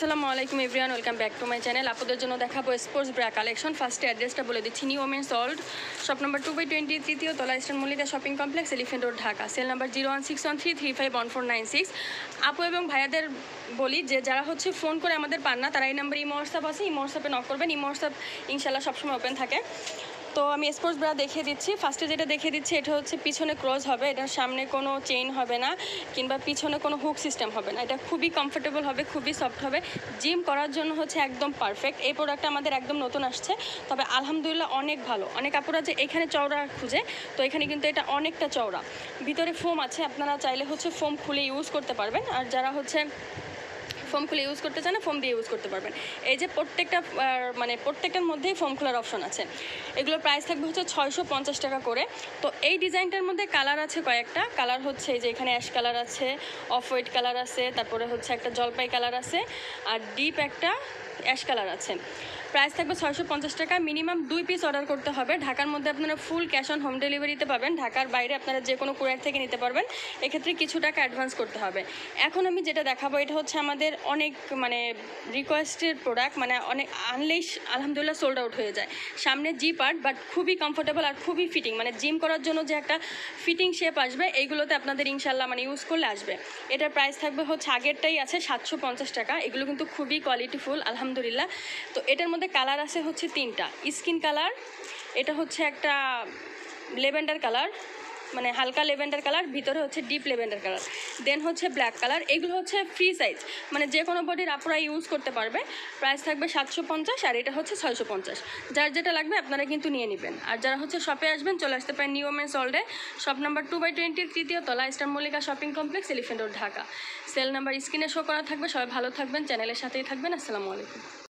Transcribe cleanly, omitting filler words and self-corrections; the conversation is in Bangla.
আসসালামু আলাইকুম everyone, welcome back to my channel. আপনাদের জন্য দেখাবো স্পোর্টস ব্রা কালেকশন। ফার্স্টে অ্যাড্রেসটা বলে দিচ্ছি, New Women's World, shop number 2/20, তৃতীয় তলা, Eastern Mallika Shopping Complex, Elephant Road, Dhaka. Cell number 01613351496। আপু এবং ভাইয়াদের বলি যে যারা হচ্ছে ফোন করে আমাদের পান না, তারা এই নাম্বার ইমো হোয়াটসঅ্যাপ আছে, ইমো হোয়াটসঅ্যাপে নক করবেন। ইমো হোয়াটসঅ্যাপ ইনশাল্লাহ সবসময় ওপেন থাকে। তো আমি স্পোর্টস ব্রা দেখিয়ে দিচ্ছি। ফার্স্টে যেটা দেখিয়ে দিচ্ছি, এটা হচ্ছে পিছনে ক্রস হবে, এটার সামনে কোনো চেইন হবে না কিংবা পিছনে কোনো হুক সিস্টেম হবে না। এটা খুবই কমফোর্টেবল হবে, খুবই সফট হবে, জিম করার জন্য হচ্ছে একদম পারফেক্ট। এই প্রোডাক্টটা আমাদের একদম নতুন আসছে, তবে আলহামদুলিল্লাহ অনেক ভালো। অনেক আপুরা যে এখানে চওড়া খুঁজে, তো এখানে কিন্তু এটা অনেকটা চওড়া। ভিতরে ফোম আছে, আপনারা চাইলে হচ্ছে ফোম খুলে ইউজ করতে পারবেন। আর যারা হচ্ছে ফোম খুলে ইউজ করতে চান না, ফোম দিয়ে ইউজ করতে পারবেন। এই যে প্রত্যেকটার মধ্যেই ফোম খোলার অপশন আছে। এগুলোর প্রাইস থাকবে হচ্ছে 650 টাকা করে। তো এই ডিজাইনটার মধ্যে কালার আছে কয়েকটা। কালার হচ্ছে এই যে এখানে অ্যাশ কালার আছে, অফ হোয়াইট কালার আছে, তারপরে হচ্ছে একটা জলপাই কালার আছে, আর ডিপ একটা অ্যাশ কালার আছে। প্রাইস থাকবে 650 টাকা। মিনিমাম 2 পিস অর্ডার করতে হবে। ঢাকার মধ্যে আপনারা ফুল ক্যাশ অন হোম ডেলিভারিতে পাবেন। ঢাকার বাইরে আপনারা যে কোনো কুরিয়ার থেকে নিতে পারবেন। এক্ষেত্রে কিছু টাকা অ্যাডভান্স করতে হবে। এখন আমি যেটা দেখাবো, এটা হচ্ছে আমাদের অনেক রিকোয়েস্টের প্রোডাক্ট, অনেক আনলেই আলহামদুলিল্লাহ সোল্ড আউট হয়ে যায়। সামনে জি পার্ট, বাট খুবই কমফোর্টেবল আর খুবই ফিটিং, জিম করার জন্য যে একটা ফিটিং শেপ আসবে, এইগুলোতে আপনাদের ইনশাল্লাহ ইউজ করলে আসবে। এটার প্রাইস থাকবে হচ্ছে, আগেরটাই আছে 750 টাকা। এগুলো কিন্তু খুবই কোয়ালিটিফুল আলহামদুলিল্লাহ। তো এটার মধ্যে কালার আছে হচ্ছে 3টা। স্কিন কালার, এটা হচ্ছে একটা লেভেন্ডার কালার, হালকা লেভেন্ডার কালার, ভিতরে হচ্ছে ডিপ লেভেন্ডার কালার, দেন হচ্ছে ব্ল্যাক কালার। এগুলো হচ্ছে ফ্রি সাইজ, যে কোনো বডির আপনারা ইউজ করতে পারবে। প্রাইস থাকবে 750, আর এটা হচ্ছে 650। যার যেটা লাগবে আপনারা কিন্তু নিয়ে নেবেন। আর যারা হচ্ছে শপে আসবেন, চলে আসতে পারেন নিউ ওমেন্স ওয়ার্ল্ডে, শপ নাম্বার 2/20, তৃতীয় তলা, Eastern Mallika Shopping Complex, Elephant Road, Dhaka. Cell number স্ক্রিনে শো করা থাকবে। সবাই ভালো থাকবেন, চ্যানেলের সাথেই থাকবেন। আসসালামু আলাইকুম।